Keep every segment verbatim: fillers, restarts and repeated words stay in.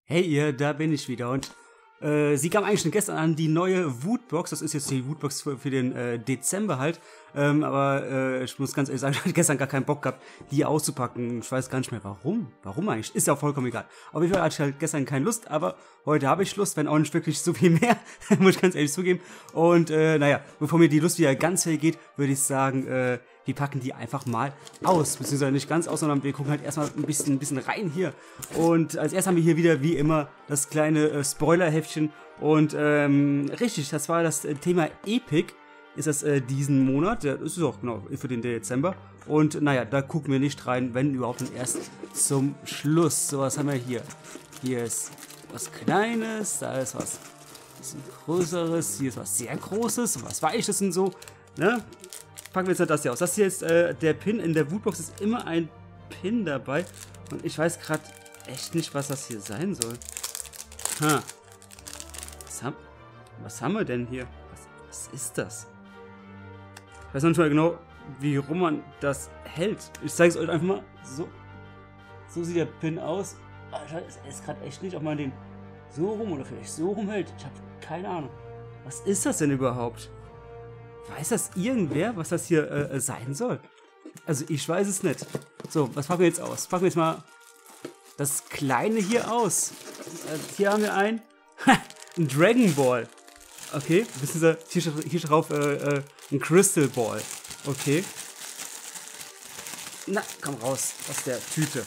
Hey ihr, da bin ich wieder und äh, sie kam eigentlich schon gestern an, die neue Wutbox. Das ist jetzt die Wutbox für, für den äh, Dezember halt. Ähm, aber äh, ich muss ganz ehrlich sagen, ich hatte gestern gar keinen Bock gehabt, die auszupacken. Ich weiß gar nicht mehr warum. Warum eigentlich? Ist ja auch vollkommen egal. Auf jeden Fall hatte ich halt gestern keine Lust, aber heute habe ich Lust, wenn auch nicht wirklich so viel mehr, muss ich ganz ehrlich zugeben. Und äh, naja, bevor mir die Lust wieder ganz vergeht, würde ich sagen, äh, wir packen die einfach mal aus. Beziehungsweise nicht ganz aus, sondern wir gucken halt erstmal ein bisschen, ein bisschen rein hier. Und als erstes haben wir hier wieder, wie immer, das kleine äh, Spoiler-Heftchen. Und ähm, richtig, das war das äh, Thema Epic. Ist das äh, diesen Monat. Ja, das ist auch genau für den Dezember. Und naja, da gucken wir nicht rein, wenn überhaupt dann erst zum Schluss. So, was haben wir hier? Hier ist was Kleines, da ist was bisschen Größeres, hier ist was sehr Großes, was Weiches und so. Ne? Packen wir jetzt das hier aus. Das hier ist äh, der Pin. In der Wutbox ist immer ein Pin dabei. Und ich weiß gerade echt nicht, was das hier sein soll. Ha. Was, hab, was haben wir denn hier? Was, was ist das? Ich weiß noch nicht mal genau, wie rum man das hält. Ich zeige es euch einfach mal. So. So sieht der Pin aus. Ich weiß gerade echt nicht, ob man den so rum oder vielleicht so rum hält. Ich habe keine Ahnung. Was ist das denn überhaupt? Weiß das irgendwer, was das hier äh, sein soll? Also ich weiß es nicht. So, was packen wir jetzt aus? Packen wir jetzt mal das Kleine hier aus. Äh, hier haben wir ein, ein Dragon Ball. Okay, hier steht, hier steht drauf äh, äh, ein Crystal Ball. Okay. Na, komm raus aus der Tüte.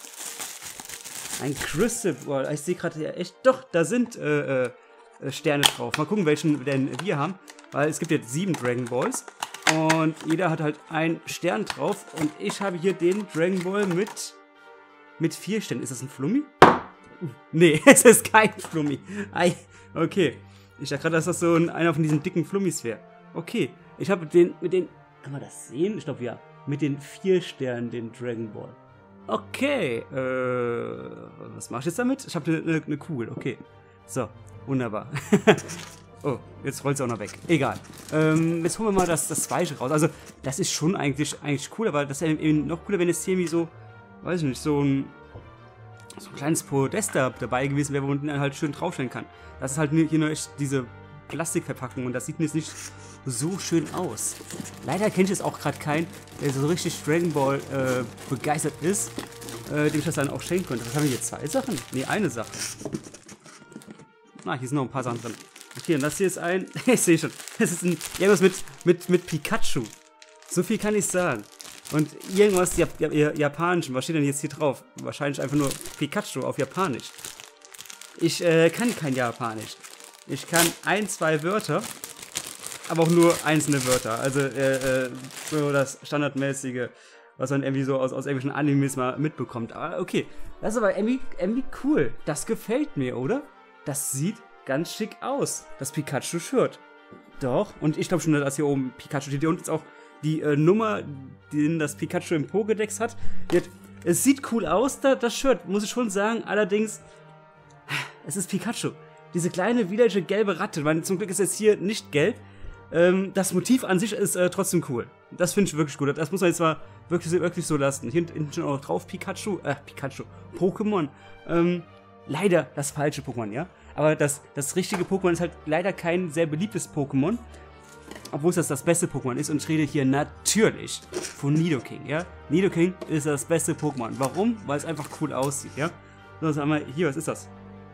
Ein Crystal Ball. Ich sehe gerade ja echt, doch, da sind äh, äh, Sterne drauf. Mal gucken, welchen denn wir haben. Weil es gibt jetzt sieben Dragon Balls und jeder hat halt einen Stern drauf und ich habe hier den Dragon Ball mit mit vier Sternen. Ist das ein Flummi? Nee, es ist kein Flummi. Ei, okay. Ich dachte gerade, dass das so ein, einer von diesen dicken Flummis wäre. Okay, ich habe den mit den, kann man das sehen? Ich glaube ja, mit den vier Sternen den Dragon Ball. Okay, äh, was mache ich jetzt damit? Ich habe eine, eine, eine Kugel, okay. So, wunderbar. Oh, jetzt rollt es auch noch weg. Egal. Ähm, jetzt holen wir mal das, das Weiche raus. Also, das ist schon eigentlich, eigentlich cool, aber das wäre eben noch cooler, wenn es hier irgendwie so, weiß ich nicht, so ein, so ein kleines Podest da dabei gewesen wäre, wo man dann halt schön draufstellen kann. Das ist halt hier nur echt diese Plastikverpackung und das sieht mir jetzt nicht so schön aus. Leider kenne ich jetzt auch gerade keinen, der so richtig Dragon Ball äh, begeistert ist, äh, dem ich das dann auch schenken könnte. Was haben wir hier? Zwei Sachen? Ne, eine Sache. Na, hier sind noch ein paar Sachen drin. Okay, und das hier ist ein, ich sehe schon, das ist ein, irgendwas mit, mit, mit Pikachu. So viel kann ich sagen. Und irgendwas Jap Jap Japanisch, was steht denn jetzt hier drauf? Wahrscheinlich einfach nur Pikachu auf Japanisch. Ich äh, kann kein Japanisch. Ich kann ein, zwei Wörter, aber auch nur einzelne Wörter. Also äh, äh, so das standardmäßige, was man irgendwie so aus, aus irgendwelchen Animes mal mitbekommt. Aber okay, das ist aber irgendwie, irgendwie cool. Das gefällt mir, oder? Das sieht ganz schick aus. Das Pikachu-Shirt. Doch. Und ich glaube schon, dass hier oben Pikachu steht. Hier unten ist auch die äh, Nummer, die das Pikachu im Pokédex hat. Jetzt, es sieht cool aus, da, das Shirt, muss ich schon sagen. Allerdings, es ist Pikachu. Diese kleine, widerliche gelbe Ratte. Meine, zum Glück ist es hier nicht gelb. Ähm, das Motiv an sich ist äh, trotzdem cool. Das finde ich wirklich gut. Das muss man jetzt mal wirklich, wirklich so lassen. Hier hinten schon auch drauf Pikachu. Äh, Pikachu. Pokémon. Ähm, leider das falsche Pokémon, ja. Aber das, das richtige Pokémon ist halt leider kein sehr beliebtes Pokémon. Obwohl es das, das beste Pokémon ist. Und ich rede hier natürlich von Nidoking, ja. Nidoking ist das beste Pokémon. Warum? Weil es einfach cool aussieht, ja. So, was haben wir hier, was ist das?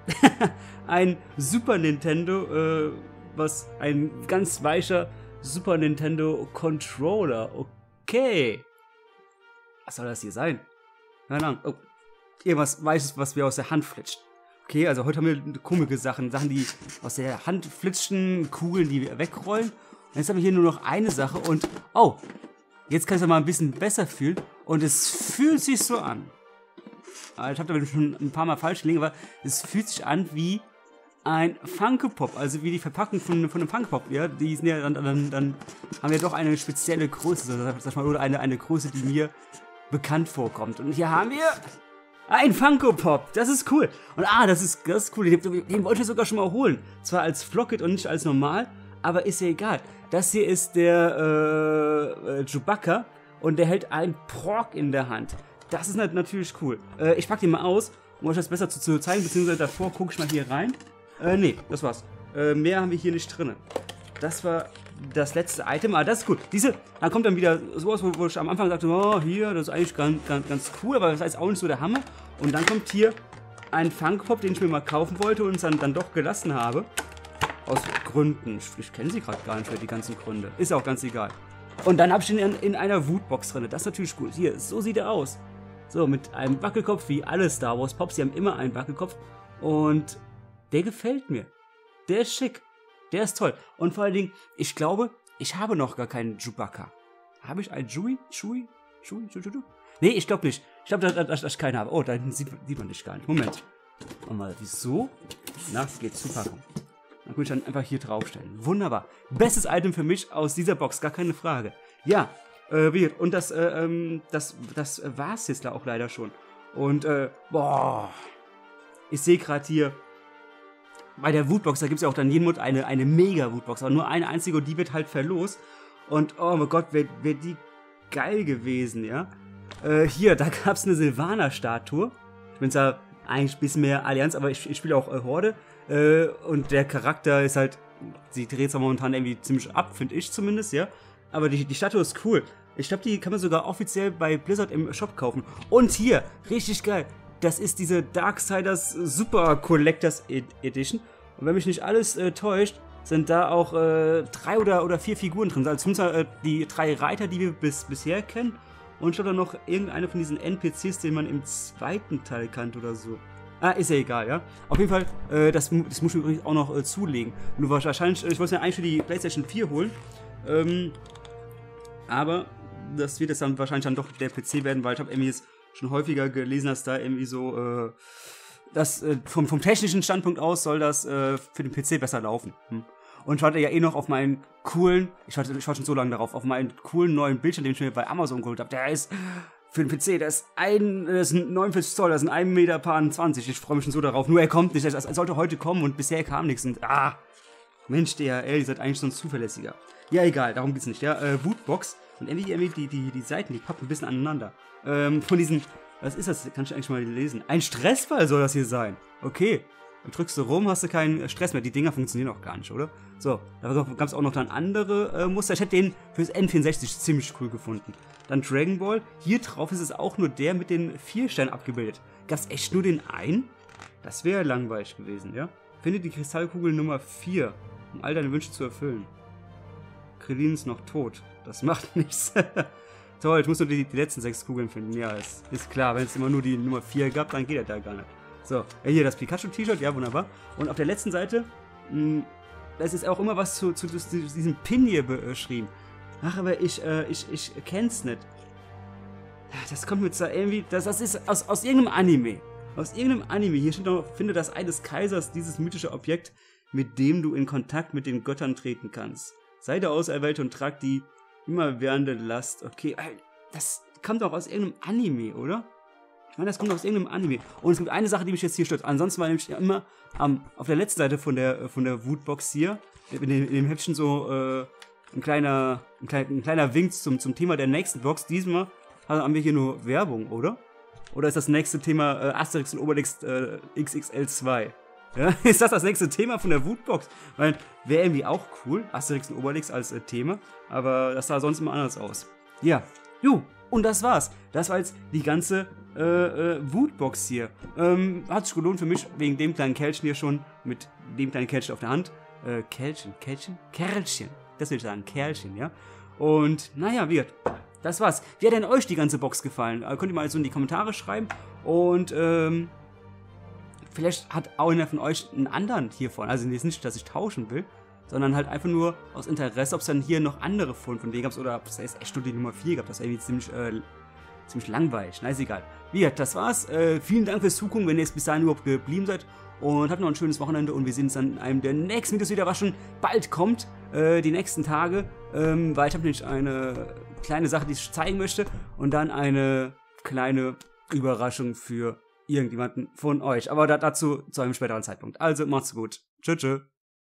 Ein Super Nintendo, äh, was ein ganz weicher Super Nintendo Controller. Okay. Was soll das hier sein? Keine Ahnung. Oh. Irgendwas Weißes, was mir aus der Hand flitscht. Okay, also heute haben wir komische Sachen. Sachen, die aus der Hand flitschen, Kugeln, die wir wegrollen. Und jetzt haben wir hier nur noch eine Sache und, oh, jetzt kann ich es mal ein bisschen besser fühlen. Und es fühlt sich so an. Ich habe da schon ein paar Mal falsch gelegen, aber es fühlt sich an wie ein Funko Pop. Also wie die Verpackung von, von einem Funko Pop. Ja, die sind ja dann, dann, dann haben wir doch eine spezielle Größe. Sag mal, oder eine, eine Größe, die mir bekannt vorkommt. Und hier haben wir ein Funko Pop, das ist cool. Und ah, das ist, das ist cool, den, den wollte ich sogar schon mal holen. Zwar als Flocket und nicht als normal, aber ist ja egal. Das hier ist der äh, Chewbacca und der hält einen Pork in der Hand. Das ist natürlich cool. Äh, ich pack den mal aus um euch das besser zu, zu zeigen, beziehungsweise davor gucke ich mal hier rein. Äh, nee, das war's. Äh, mehr haben wir hier nicht drin. Das war das letzte Item, aber das ist gut. Diese, dann kommt dann wieder sowas, wo, wo ich am Anfang sagte, oh, hier, das ist eigentlich ganz, ganz, ganz cool, aber das ist auch nicht so der Hammer. Und dann kommt hier ein Funko Pop, den ich mir mal kaufen wollte und es dann, dann doch gelassen habe. Aus Gründen. Ich, ich kenne sie gerade gar nicht für die ganzen Gründe. Ist auch ganz egal. Und dann habe ich ihn in, in einer Wutbox drin. Das ist natürlich gut. Hier, so sieht er aus. So, mit einem Wackelkopf, wie alle Star Wars Pops. Die haben immer einen Wackelkopf. Und der gefällt mir. Der ist schick. Der ist toll. Und vor allen Dingen, ich glaube, ich habe noch gar keinen Chewbacca. Habe ich einen Chewie? Chewie? Chewie? Chewie? Nee, ich glaube nicht. Ich glaube, dass, dass, dass ich keinen habe. Oh, da hinten sieht, sieht man dich gar nicht. Moment. Mal, wieso? Na, es geht Zupackung. Dann kann ich dann einfach hier draufstellen. Wunderbar. Bestes Item für mich aus dieser Box, gar keine Frage. Ja, äh, wie, und das, äh, ähm, das, das war's jetzt da auch leider schon. Und, äh, boah. Ich sehe gerade hier, bei der Wutbox, da gibt es ja auch dann jeden Monat eine, eine Mega-Wutbox, aber nur eine einzige und die wird halt verlost. Und, oh mein Gott, wäre wär die geil gewesen, ja. Äh, hier, da gab es eine Silvaner-Statue. Ich bin zwar eigentlich ein bisschen mehr Allianz, aber ich, ich spiele auch äh, Horde. Äh, und der Charakter ist halt, sie dreht zwar momentan irgendwie ziemlich ab, finde ich zumindest, ja. Aber die, die Statue ist cool. Ich glaube, die kann man sogar offiziell bei Blizzard im Shop kaufen. Und hier, richtig geil, das ist diese Darksiders Super Collectors Edition. Und wenn mich nicht alles äh, täuscht, sind da auch äh, drei oder, oder vier Figuren drin. Also zumindest äh, die drei Reiter, die wir bis, bisher kennen. Und ich glaube dann noch irgendeine von diesen N P Cs, den man im zweiten Teil kannte oder so. Ah, ist ja egal, ja. Auf jeden Fall, äh, das, das muss ich mir übrigens auch noch äh, zulegen. Nur wahrscheinlich, ich wollte es mir eigentlich für die PlayStation vier holen. Ähm, aber das wird jetzt dann wahrscheinlich dann doch der P C werden, weil ich habe irgendwie jetzt schon häufiger gelesen, dass da irgendwie so, äh, das, äh, vom, vom technischen Standpunkt aus soll das äh, für den P C besser laufen. Hm. Und ich warte ja eh noch auf meinen coolen, ich warte, ich warte schon so lange darauf, auf meinen coolen neuen Bildschirm, den ich mir bei Amazon geholt habe. Der ist für den P C, der ist ein, das sind neunundvierzig Zoll, das sind ein Meter zwanzig. Ich freue mich schon so darauf. Nur er kommt nicht, er sollte heute kommen und bisher kam nichts. Und ah, Mensch, D H L, ihr seid eigentlich so ein zuverlässiger. Ja, egal, darum geht's nicht, ja. Äh, Wutbox. Und irgendwie, irgendwie die, die, die Seiten, die pappen ein bisschen aneinander. Ähm, von diesen, was ist das? Kann ich eigentlich mal lesen? Ein Stressfall soll das hier sein. Okay. Dann drückst du rum, hast du keinen Stress mehr. Die Dinger funktionieren auch gar nicht, oder? So, da gab es auch noch dann andere äh, Muster. Ich hätte den fürs N vierundsechzig ziemlich cool gefunden. Dann Dragon Ball. Hier drauf ist es auch nur der mit den vier Sternen abgebildet. Gab es echt nur den einen? Das wäre langweilig gewesen, ja? Finde die Kristallkugel Nummer vier, um all deine Wünsche zu erfüllen. Krillin ist noch tot. Das macht nichts. Toll, ich muss nur die, die letzten sechs Kugeln finden. Ja, ist, ist klar. Wenn es immer nur die Nummer vier gab, dann geht er da gar nicht. So, hier das Pikachu-T-Shirt, ja, wunderbar. Und auf der letzten Seite, mh, da ist auch immer was zu, zu, zu diesem Pin hier beschrieben. Ach, aber ich, äh, ich, ich kenn's nicht. Das kommt mit so irgendwie, das, das ist aus, aus irgendeinem Anime. Aus irgendeinem Anime. Hier steht noch, finde das Ei des Kaisers, dieses mythische Objekt, mit dem du in Kontakt mit den Göttern treten kannst. Sei der Auserwählte und trag die immerwährende Last. Okay, das kommt auch aus irgendeinem Anime, oder? Ich meine, das kommt aus irgendeinem Anime. Und es gibt eine Sache, die mich jetzt hier stört. Ansonsten war nämlich immer ähm, auf der letzten Seite von der, von der Wutbox hier, in dem, in dem Häppchen so äh, ein, kleiner, ein, kleiner, ein kleiner Wink zum, zum Thema der nächsten Box. Diesmal haben wir hier nur Werbung, oder? Oder ist das nächste Thema äh, Asterix und Obelix äh, X X L zwei? Ja? Ist das das nächste Thema von der Wutbox? Weil wäre irgendwie auch cool, Asterix und Obelix als äh, Thema. Aber das sah sonst immer anders aus. Ja, ju, und das war's. Das war jetzt die ganze Äh, äh, Wutbox hier. Ähm, hat sich gelohnt für mich, wegen dem kleinen Kerlchen hier schon, mit dem kleinen Kerlchen auf der Hand. Äh, Kerlchen, Kerlchen? Kerlchen. Das will ich sagen, Kerlchen, ja. Und, naja, wie gesagt, das war's. Wie hat denn euch die ganze Box gefallen? Äh, könnt ihr mal so in die Kommentare schreiben. Und, ähm, vielleicht hat auch einer von euch einen anderen hiervon. Also jetzt nicht, dass ich tauschen will, sondern halt einfach nur aus Interesse, ob es dann hier noch andere von, von denen gab, oder ob es echt nur die Nummer vier gab. Das wäre irgendwie ziemlich, äh, ziemlich langweilig. Na, ist egal. Wie gesagt, das war's. Äh, vielen Dank fürs Zugucken, wenn ihr jetzt bis dahin überhaupt geblieben seid. Und habt noch ein schönes Wochenende. Und wir sehen uns dann in einem der nächsten Videos wieder, was schon bald kommt. Äh, die nächsten Tage. Ähm, weil ich habe nämlich eine kleine Sache, die ich zeigen möchte. Und dann eine kleine Überraschung für irgendjemanden von euch. Aber da, dazu zu einem späteren Zeitpunkt. Also, macht's gut. Tschüss, tschüss.